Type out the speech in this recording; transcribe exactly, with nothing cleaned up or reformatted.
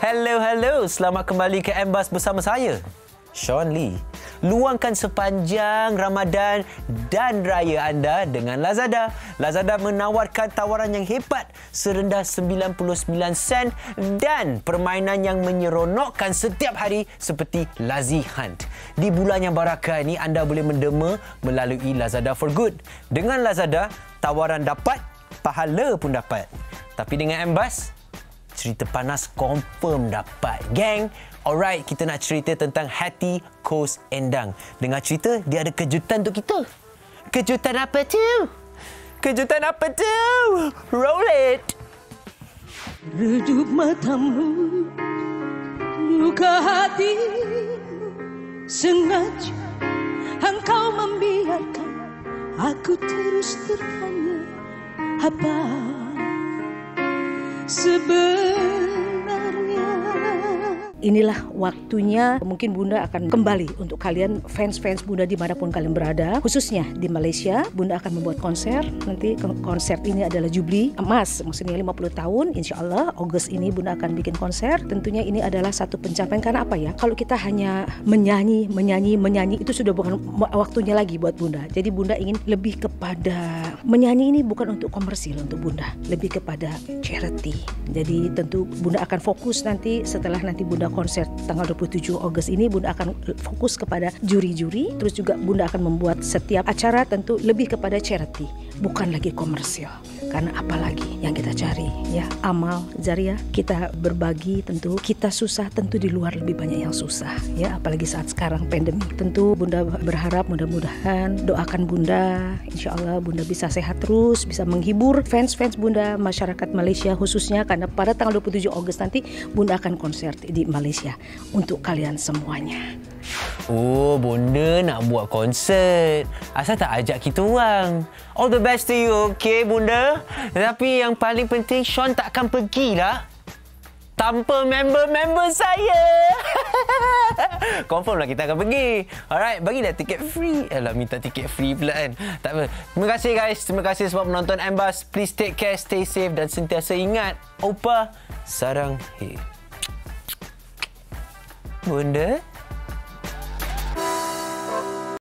Hello, hello. Selamat kembali ke Embas bersama saya, Sean Lee. Luangkan sepanjang Ramadan dan Raya anda dengan Lazada. Lazada menawarkan tawaran yang hebat serendah sembilan puluh sembilan sen dan permainan yang menyeronokkan setiap hari seperti Lazy Hunt. Di bulan yang barakah ini, anda boleh mendema melalui Lazada for Good. Dengan Lazada, tawaran dapat, pahala pun dapat. Tapi dengan Embas, cerita panas confirm dapat, geng. Alright, kita nak cerita tentang Hati Kos Endang. Dengar cerita, dia ada kejutan untuk kita. Kejutan apa tu? Kejutan apa tu? Roll it! Redup matamu, luka hatimu, sengaja engkau membiarkan aku terus tertanya apa sebenarnya. Inilah waktunya mungkin Bunda akan kembali untuk kalian fans-fans Bunda dimanapun kalian berada, khususnya di Malaysia. Bunda akan membuat konser. Nanti konser ini adalah Jubli Emas, maksudnya lima puluh tahun. Insya Allah Ogos ini Bunda akan bikin konser. Tentunya ini adalah satu pencapaian. Karena apa ya, kalau kita hanya menyanyi, menyanyi, menyanyi, itu sudah bukan waktunya lagi buat Bunda. Jadi Bunda ingin lebih kepada menyanyi ini bukan untuk komersil untuk Bunda, lebih kepada charity. Jadi tentu Bunda akan fokus nanti setelah nanti Bunda konser tanggal dua puluh tujuh Ogos ini, Bunda akan fokus kepada juri-juri. Terus juga Bunda akan membuat setiap acara tentu lebih kepada charity, bukan lagi komersil. Karena apalagi yang kita cari ya, amal jariah, kita berbagi. Tentu kita susah, tentu di luar lebih banyak yang susah ya, apalagi saat sekarang pandemi. Tentu Bunda berharap mudah-mudahan, doakan Bunda, insya Allah Bunda bisa sehat terus, bisa menghibur fans-fans Bunda, masyarakat Malaysia khususnya, karena pada tanggal dua puluh tujuh Ogos nanti Bunda akan konser di Malaysia untuk kalian semuanya. Oh, Bunda nak buat konsert. Asal tak ajak kita orang. All the best to you, okay, Bunda? Tapi yang paling penting, Sean takkan pergilah tanpa member-member saya. Confirm lah kita akan pergi. Alright, bagilah tiket free. Alah, minta tiket free pula kan. Tak apa. Terima kasih guys. Terima kasih sebab menonton Embas. Please take care, stay safe dan sentiasa ingat, Opa sarang he. Bunda.